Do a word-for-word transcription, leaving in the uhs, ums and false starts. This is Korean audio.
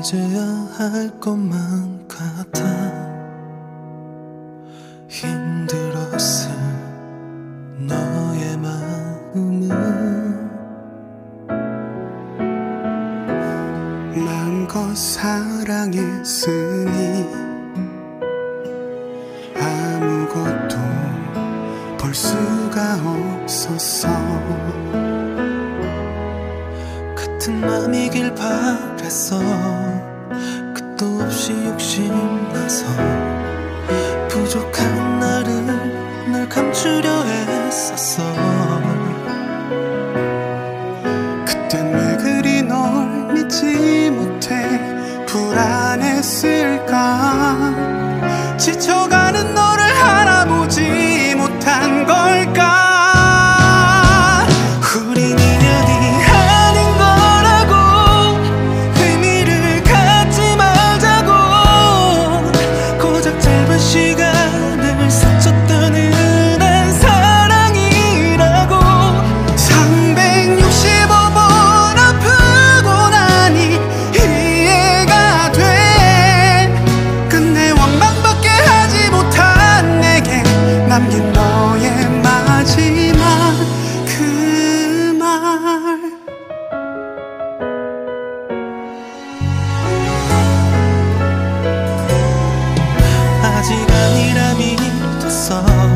잊어야 할 것만 같아. 힘들었을 너의 마음은 마음껏 사랑했으니 아무것도 볼 수가 없었어. 같은 맘이길 바랬어. 끝도 없이 욕심나서 부족한 나를 날 감추려 애썼어. 그땐 왜 그리 널 믿지 못해 불안했을까. 지쳐가는 너를 알아보지 못한 걸까. 우린 인연이 아닌 거라고 의미를 갖지 말자고 고작 짧은 시간을 스쳤던 흔한 사랑이라고. 삼백육십오 번 아프고 나니 이해가 돼. 끝내 원망밖에 하지 못한 내게 남긴 너의 마지막 그 말. 아직 아니라 믿었어.